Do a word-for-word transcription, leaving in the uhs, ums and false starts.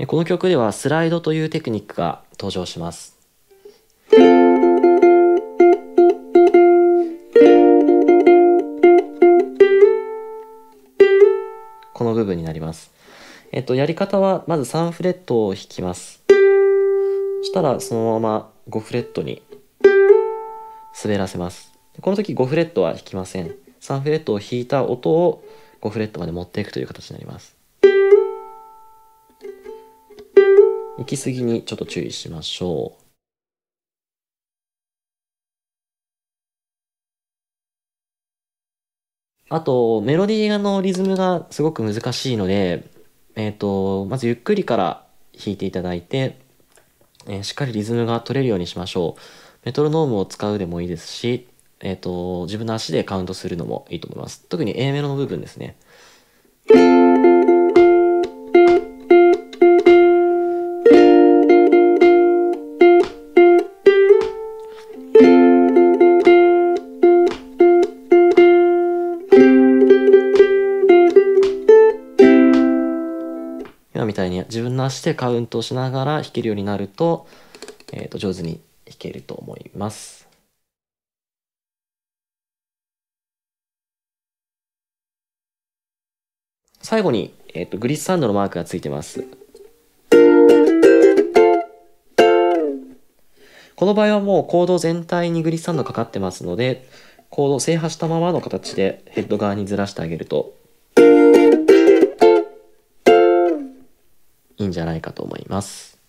この曲ではスライドというテクニックが登場します。この部分になります。えっと、やり方はまずさんフレットを弾きます。そしたらそのままごフレットに滑らせます。この時ごフレットは弾きません。さんフレットを弾いた音をごフレットまで持っていくという形になります。行き過ぎにちょっと注意しましょう。あと、メロディーのリズムがすごく難しいので、えっと、まずゆっくりから弾いていただいて、えーしっかりリズムが取れるようにしましょう。メトロノームを使うでもいいですし、えっと、自分の足でカウントするのもいいと思います。特に A メロの部分ですね。今みたいに自分の足でカウントしながら弾けるようになると、えーと、上手に弾けると思います。最後に、えーと、グリッサンドのマークがついてます。この場合はもうコード全体にグリッサンドかかってますので、コードを制覇したままの形でヘッド側にずらしてあげるといいんじゃないかと思います。